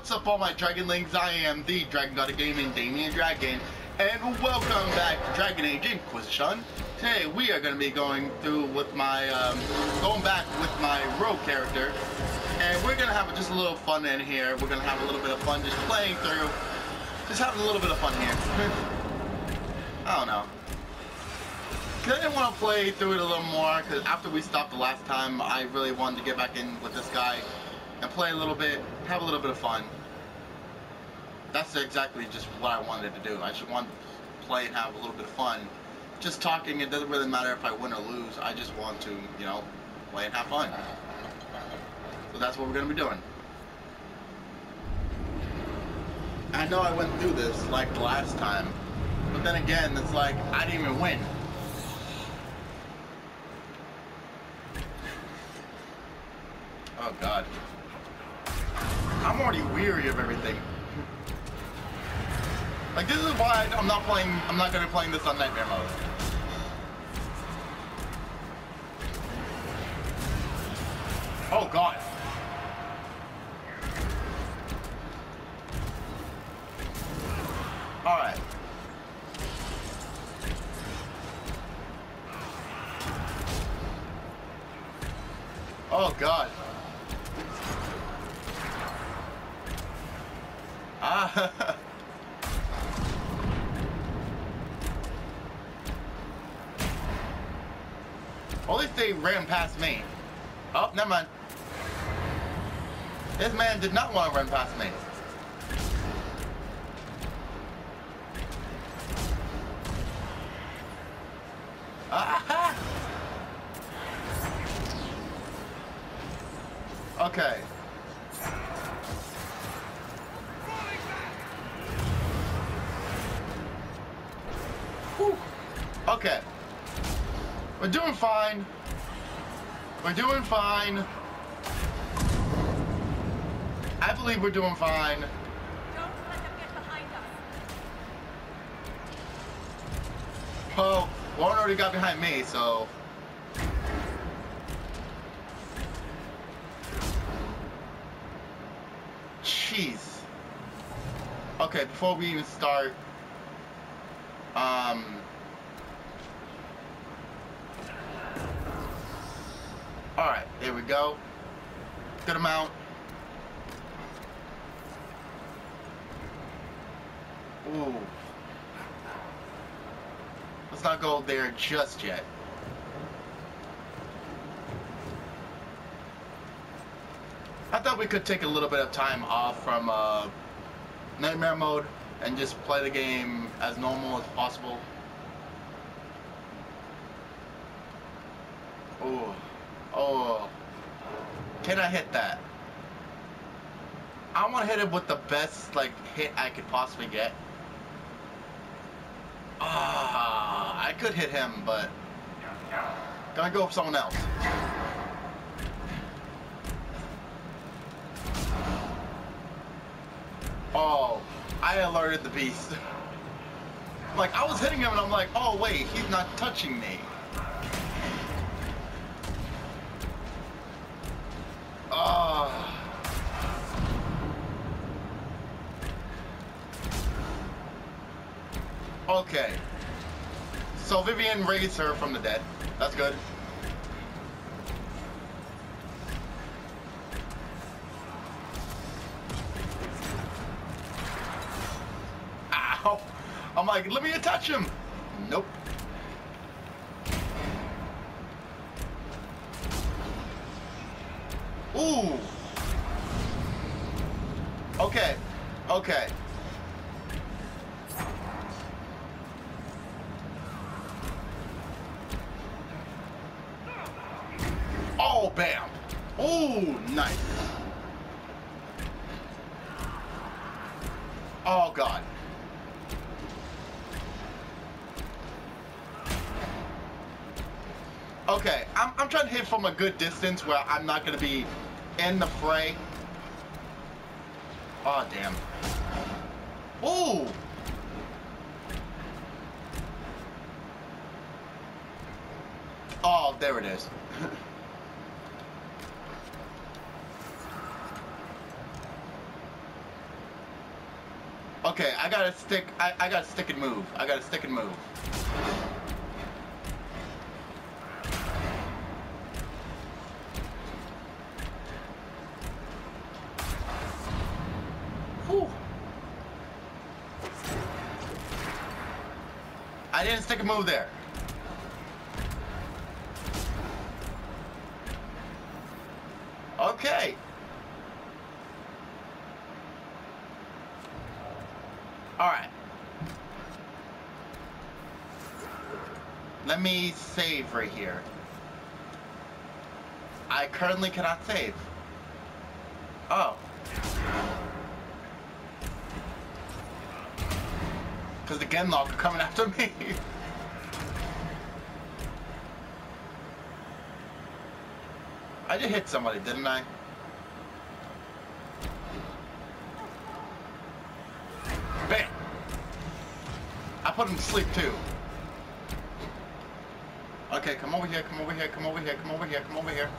What's up, all my Dragonlings? I am the Dragon God of Gaming, Damien Dragon, and welcome back to Dragon Age Inquisition. Today we are going to be going through with my, going back with my rogue character, and we're going to have just a little fun in here. We're going to have a little bit of fun just playing through, just having a little bit of fun here. I don't know. I didn't want to play through it a little more, because after we stopped the last time, I really wanted to get back in with this guy and play a little bit, have a little bit of fun. That's exactly just what I wanted to do. I just wanted to play and have a little bit of fun. Just talking, it doesn't really matter if I win or lose. I just want to, you know, play and have fun. So that's what we're going to be doing. I know I went through this like the last time, but then again, it's like I didn't even win. Oh God. I'm already weary of everything. Like, this is why I'm not gonna be playing this on Nightmare mode. Oh God. Alright. Oh God. Ah. At least they ran past me. Oh, never mind. This man did not want to run past me. Ah. Okay. Whew. Okay. We're doing fine. We're doing fine. I believe we're doing fine. Don't let them get behind us. Oh, Warren already got behind me, so. Jeez. Okay, before we even start, alright, there we go. Good amount. Ooh. Let's not go there just yet. I thought we could take a little bit of time off from Nightmare mode and just play the game as normal as possible. Oh. Oh, can I hit that? I want to hit it with the best, like, hit I could possibly get. Ah, I could hit him, but gonna go with someone else. Oh, I alerted the beast. Like, I was hitting him and I'm like, oh wait, he's not touching me. Okay. So Vivian raised her from the dead. That's good. Ow! I'm like, let me touch him! Nope. Ooh! Okay. Okay. Oh, bam! Ooh, nice. Oh, God. Okay, I'm trying to hit from a good distance where I'm not going to be in the fray. Oh, damn. Ooh! Oh, there it is. Okay, I gotta stick. I gotta stick and move. I gotta stick and move. Whew. I didn't stick and move there. Okay. Alright. Let me save right here. I currently cannot save. Oh. Because the Genlock are coming after me. I just hit somebody, didn't I? Bam! I put him to sleep too. Okay, come over here, come over here, come over here, come over here, come over here.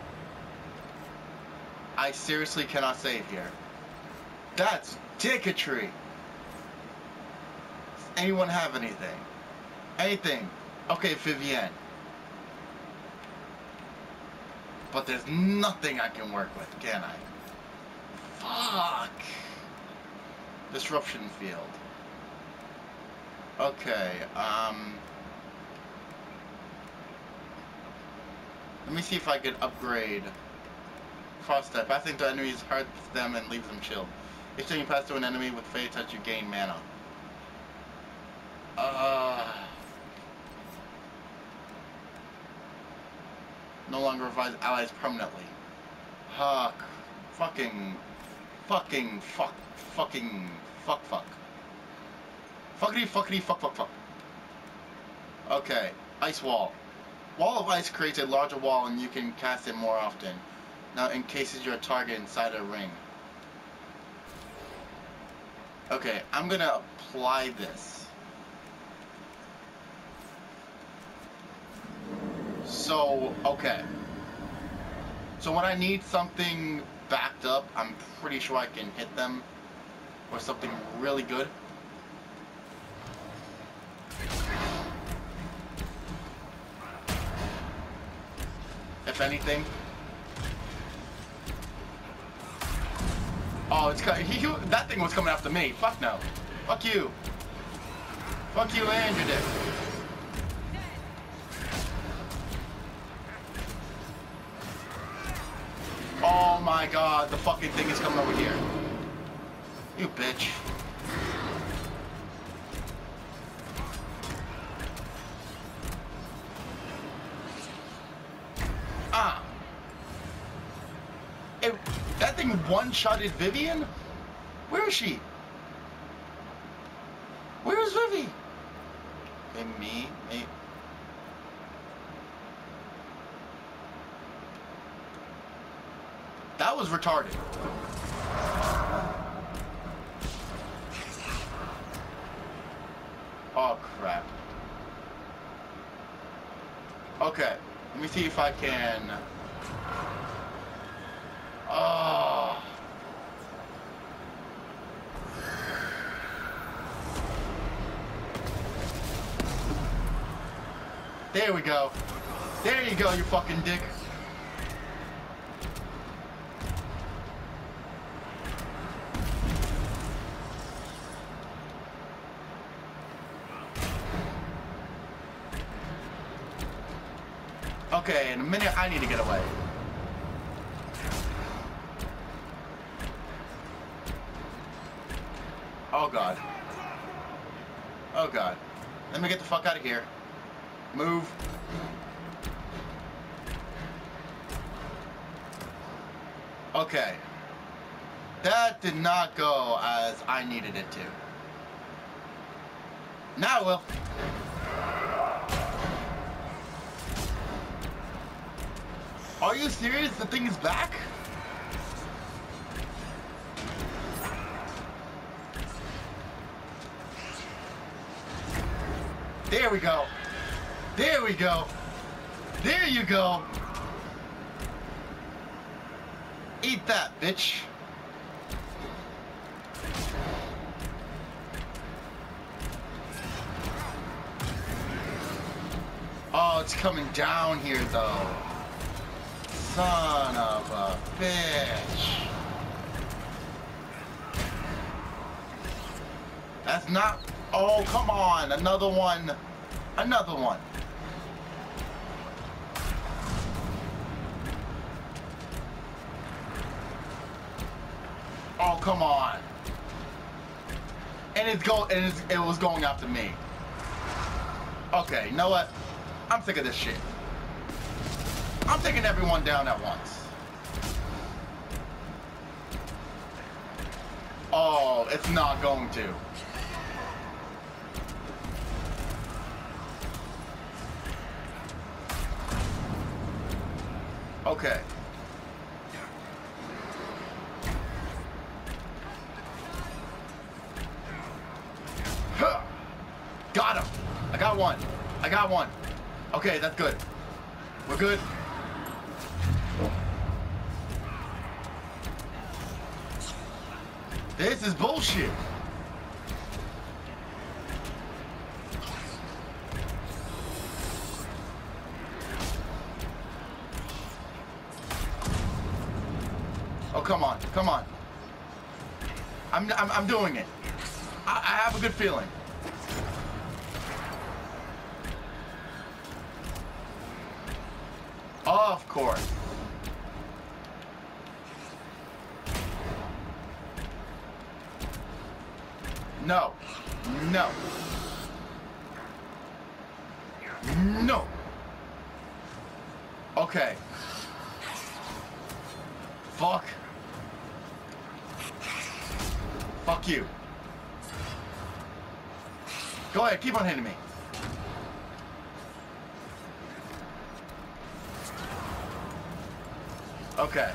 I seriously cannot save here. That's dicketry. Does anyone have anything? Anything? Okay, Vivienne. But there's nothing I can work with, can I? Fuck. Disruption field. Okay, let me see if I could upgrade Cross Step. I think the enemies hurt them and leaves them chilled. Each time you pass through an enemy with Fade Touch, you gain mana. No longer revives allies permanently. Fuck. Fuck. Fuckity, fuck. Okay. Ice Wall. Wall of Ice creates a larger wall and you can cast it more often. Now encases your target inside a ring. Okay, I'm gonna apply this. So, okay. So when I need something backed up, I'm pretty sure I can hit them or something really good. If anything. Oh, it's that thing was coming after me. Fuck no. Fuck you. Fuck you and your dick. Oh my god, the fucking thing is coming over here. You bitch. Ah. That thing one-shotted Vivienne? Where is she? Where is Vivi? Okay, me. That was retarded. Oh, crap. Okay, let me see if I can... Oh. There we go. There you go, you fucking dick. Okay, in a minute I need to get away. Oh god. Oh god. Let me get the fuck out of here. Move. Okay. That did not go as I needed it to. Now it will. Are you serious? The thing is back? There we go. There we go. There you go. Eat that, bitch. it's coming down here, though. Son of a bitch. That's not... Oh, come on. Another one. Another one. Oh, come on. And it was going after me. Okay, you know what? I'm sick of this shit. I'm taking everyone down at once. Oh, it's not going to. Okay. Huh. Got him. I got one. I got one. Okay, that's good. We're good. This is bullshit. Oh, come on. Come on. I'm doing it. I have a good feeling. Of course. No. No. No. Okay. Fuck. Fuck you. Go ahead, keep on hitting me. Okay.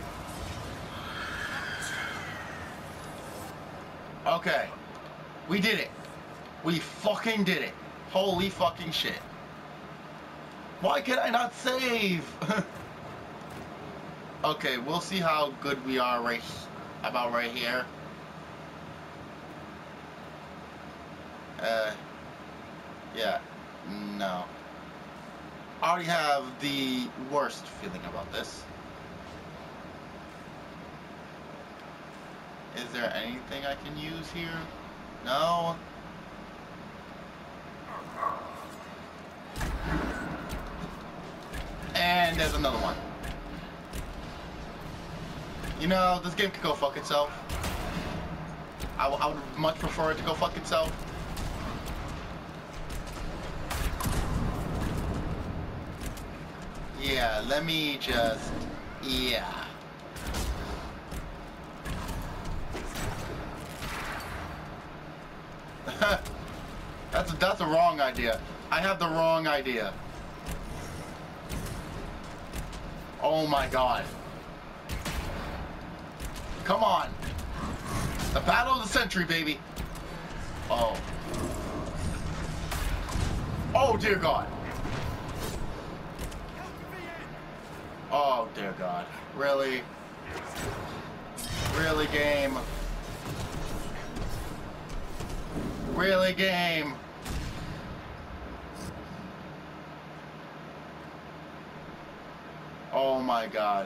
Okay. We did it. We fucking did it. Holy fucking shit. Why can I not save? Okay, we'll see how good we are right here. Yeah. No. I already have the worst feeling about this. Is there anything I can use here? No. And there's another one. You know, this game could go fuck itself. I would much prefer it to go fuck itself. Yeah, let me just... Yeah. That's a wrong idea. I have the wrong idea. Oh my god. Come on. The battle of the century, baby. Oh. Oh dear god. Oh dear god. Really? Really, game? Really, game? Oh my god.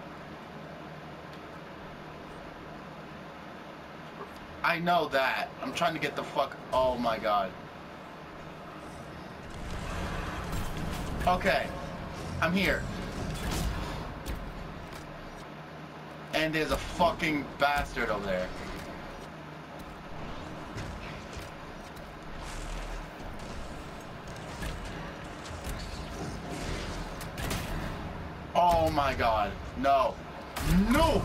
I know that. I'm trying to get the fuck... Oh my god. Okay. I'm here. And there's a fucking bastard over there. Oh my god. No. No!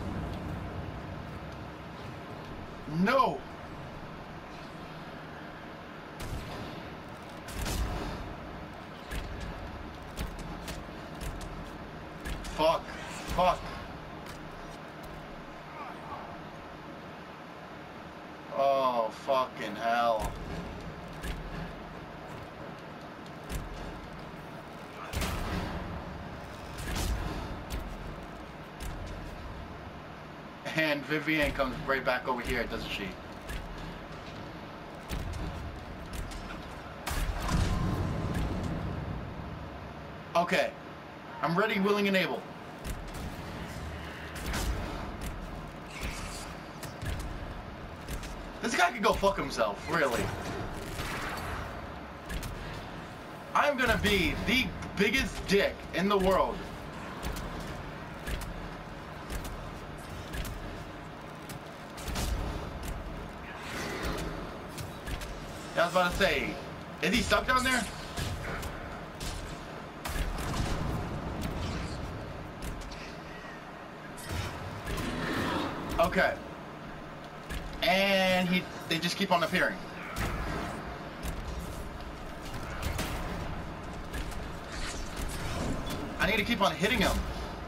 No! Fuck. Fuck. Oh, fucking hell. And Vivienne comes right back over here, doesn't she? Okay. I'm ready, willing, and able. This guy could go fuck himself, really. I'm gonna be the biggest dick in the world. I was about to say, is he stuck down there? Okay. And they just keep on appearing. I need to keep on hitting him.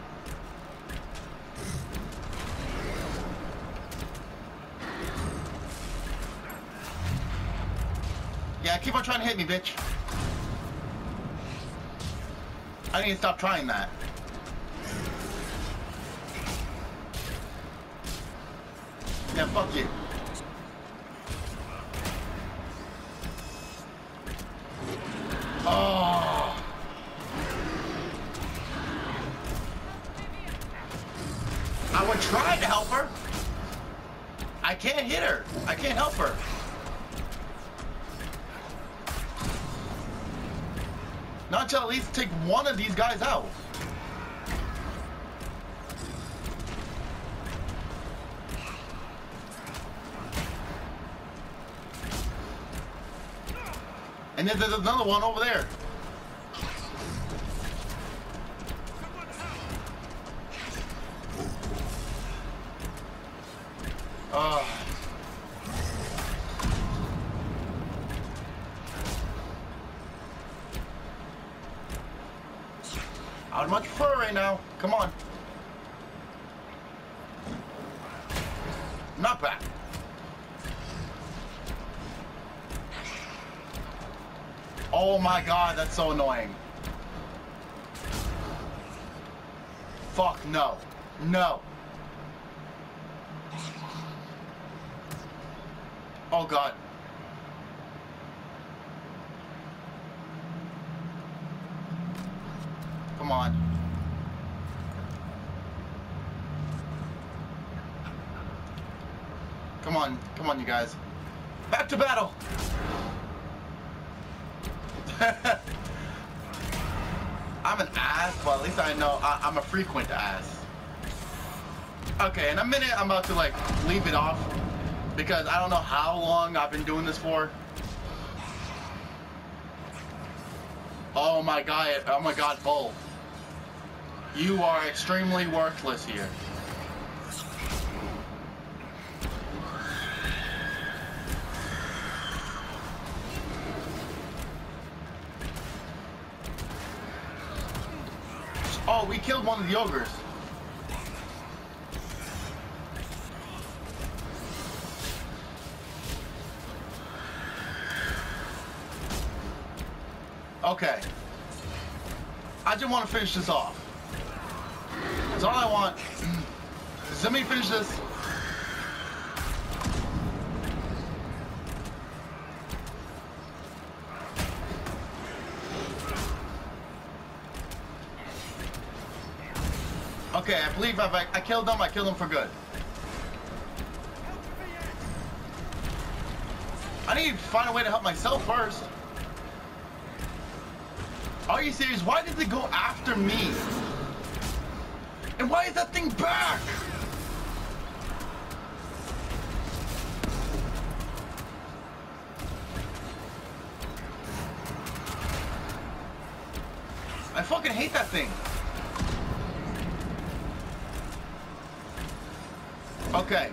Yeah, keep on trying to hit me, bitch. I need to stop trying that. Yeah, fuck you. Oh. I would try to help her. I can't hit her. I can't help her. Not until at least take one of these guys out. And then there's another one over there. I'd much prefer right now. Come on. Not back. Oh my god, that's so annoying. Fuck no. No. Oh god. Come on. Come on. Come on, you guys. Back to battle! I'm an ass, but at least I know I'm a frequent ass. Okay, in a minute I'm about to like leave it off because I don't know how long I've been doing this for. Oh my god, Bull. You are extremely worthless here. Oh, we killed one of the ogres. Okay. I just want to finish this off. That's all I want. Let me finish this. Okay, I believe I killed them. I killed them for good. I need to find a way to help myself first. Are you serious? Why did it go after me? And why is that thing back? I fucking hate that thing. Okay.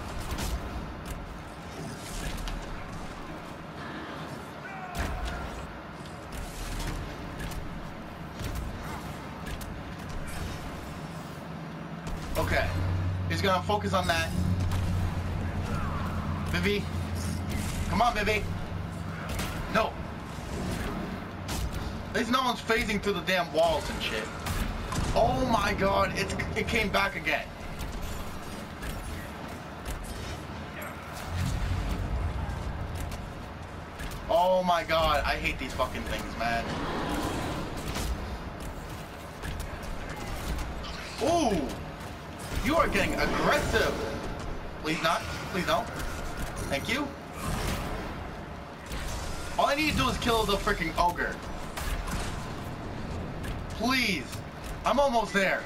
Okay. He's gonna focus on that. Vivi. Come on, Vivi. No. At least no one's phasing through the damn walls and shit. Oh my god, it came back again. Oh my god, I hate these fucking things, man. Ooh! You are getting aggressive! Please not. Please don't. Thank you. All I need to do is kill the freaking ogre. Please. I'm almost there.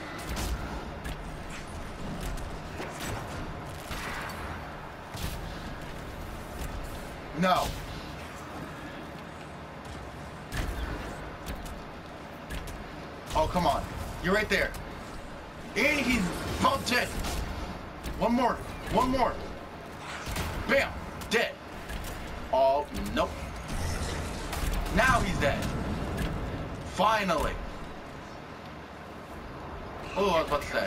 No. Oh, come on. You're right there. And he's about dead. One more. One more. Bam. Dead. Oh, nope. Now he's dead. Finally. Oh, I was about to say.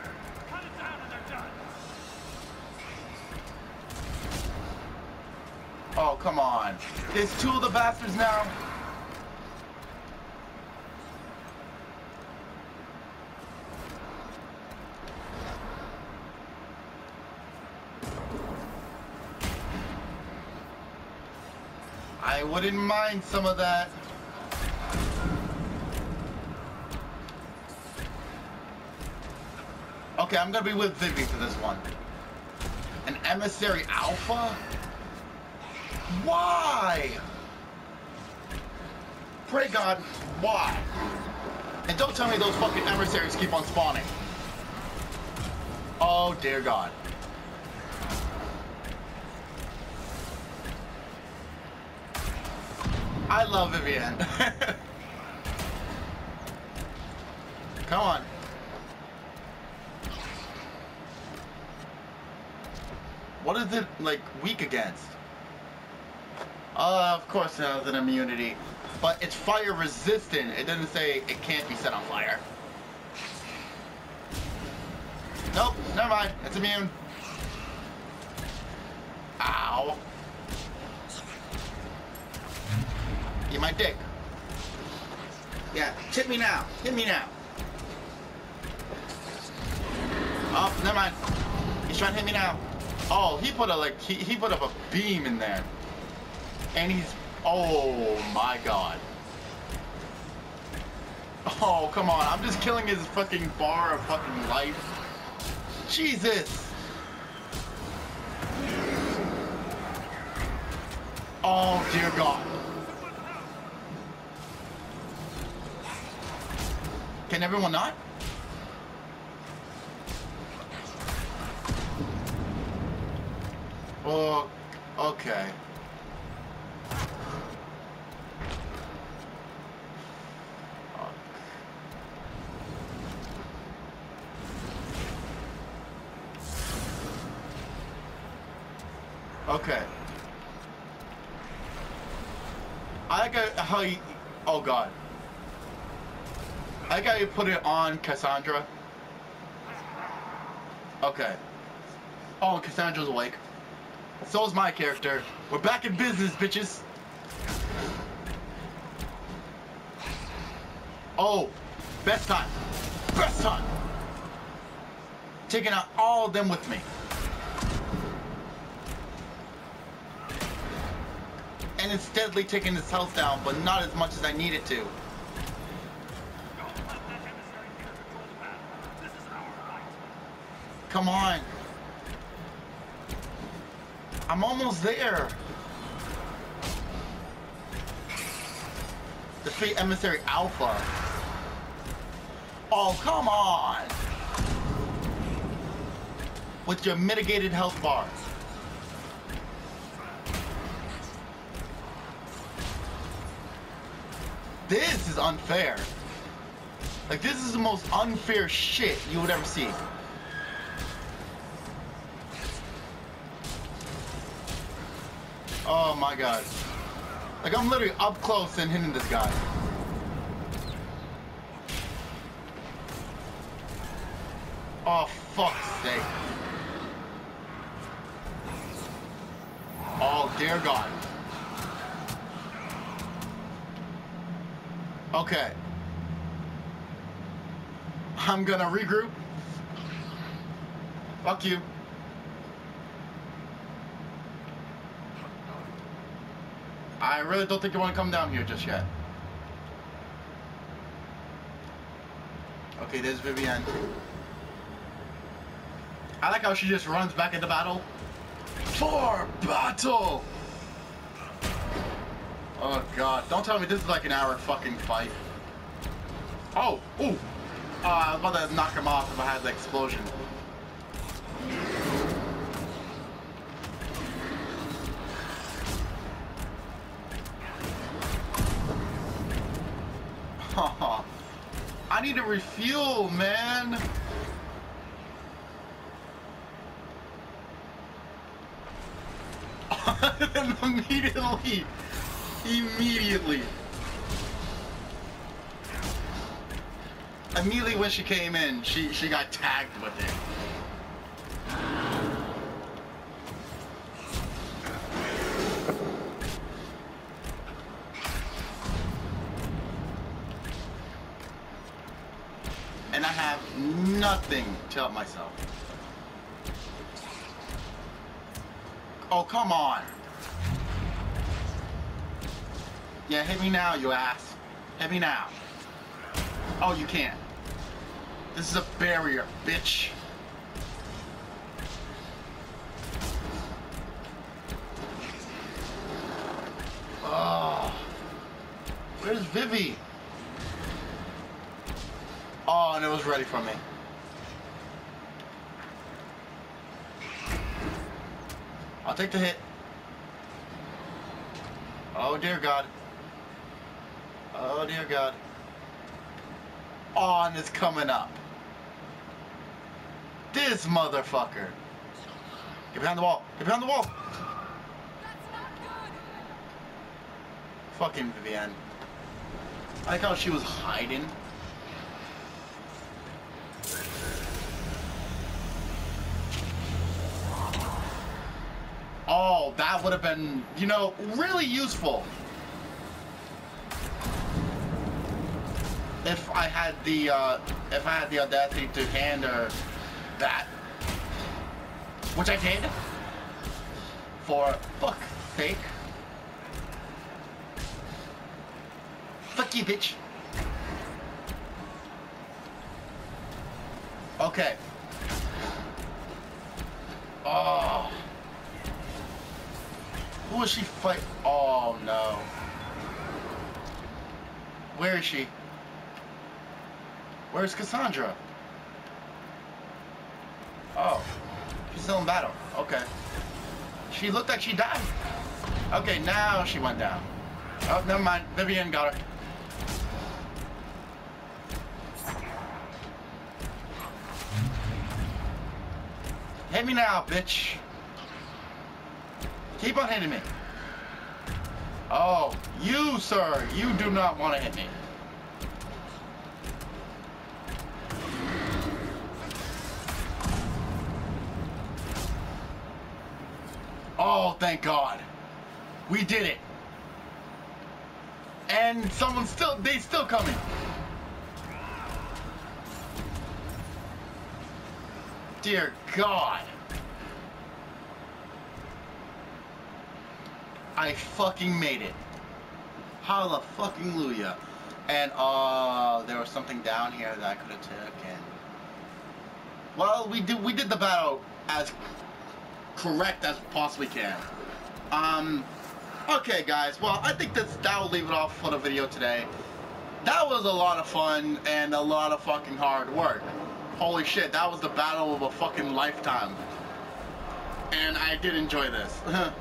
Oh, come on. There's two of the bastards now. I wouldn't mind some of that. Okay, I'm gonna be with Vivi for this one. An emissary alpha? Why? Pray God, why? And don't tell me those fucking emissaries keep on spawning. Oh dear God. I love Vivienne. Come on. What is it, like, weak against? Of course it has an immunity. But it's fire resistant. It doesn't say it can't be set on fire. Nope, never mind. It's immune. Ow. Eat my dick. Yeah, hit me now. Hit me now. Oh, never mind. He's trying to hit me now. Oh, he put a he put up a beam in there. And he's, oh my God. Oh, come on. I'm just killing his fucking bar of fucking life. Jesus. Oh, dear God. Can everyone not? Oh, okay. Okay. I got how you, oh God. I got you put it on Cassandra. Okay. Oh, Cassandra's awake. So is my character. We're back in business, bitches. Oh, best time. Best time. Taking out all of them with me. And it's steadily taking his health down, but not as much as I need it to. Come on. I'm almost there. Defeat Emissary Alpha. Oh, come on. With your mitigated health bars. This is unfair. Like, this is the most unfair shit you would ever see. Oh my God. Like, I'm literally up close and hitting this guy. Oh, fuck's sake. Oh, dear God. Okay. I'm gonna regroup. Fuck you. I really don't think you want to come down here just yet. Okay, there's Vivienne. I like how she just runs back into battle. For battle! Oh god, don't tell me this is like an hour fucking fight. Oh, ooh! I was about to knock him off if I had the explosion. I need to refuel, man. And immediately when she came in, she got tagged with it. And I have nothing to help myself. Oh, come on. Yeah, hit me now, you ass. Hit me now. Oh, you can't. This is a barrier, bitch. Oh. Where's Vivi? Oh, and it was ready for me. I'll take the hit. Oh, dear God. Oh, dear God. Oh, and it's coming up. This motherfucker. Get behind the wall. Get behind the wall. That's not good. Fucking Vivienne. I like how she was hiding. Oh, that would have been, you know, really useful. If I had the audacity to hand her that, which I did, for fuck's sake. Fuck you, bitch. Okay. Oh. Who is she fight? Oh no. Where is she? Where's Cassandra? Oh, she's still in battle. Okay. She looked like she died. Okay, now she went down. Oh, never mind. Vivienne got her. Hit me now, bitch. Keep on hitting me. Oh, you, sir, you do not want to hit me. Oh, thank God. We did it. And they still coming. Dear God. I fucking made it. Holla fucking Luya. And there was something down here that I could have taken. Well, we did the battle as correct as possibly can. Okay guys, well I think that will leave it off for the video today. That was a lot of fun and a lot of fucking hard work. Holy shit, that was the battle of a fucking lifetime. And I did enjoy this.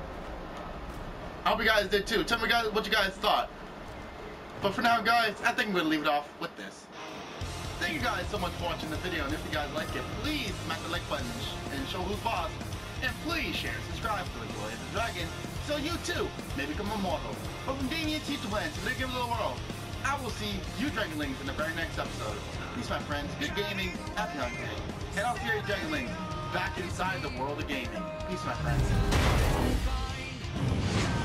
I hope you guys did too. Tell me guys what you guys thought. But for now guys, I think we'll leave it off with this. Thank you guys so much for watching the video, and if you guys like it, please smack the like button and show who's boss. And please share and subscribe to Enjoy the Dragon, so you too may become immortal. But from Damien T to Lance, to give it the world, I will see you Dragonlings in the very next episode. Peace my friends, good gaming, happy hunting. And I'll see you Dragonlings back inside the world of gaming. Peace my friends.